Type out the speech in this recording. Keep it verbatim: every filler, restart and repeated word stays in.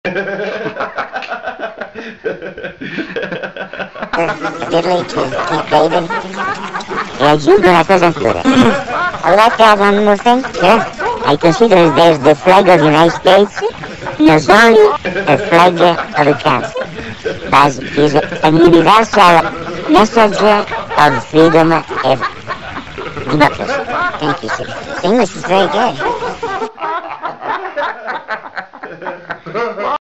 Diddly to Keith David. Yeah, you do have to do it. I like that one more thing. Sure. I consider there's the flag of the United States. There's only a flag of the country. That is an universal message of freedom and democracy. Thank you, sir. English is very good.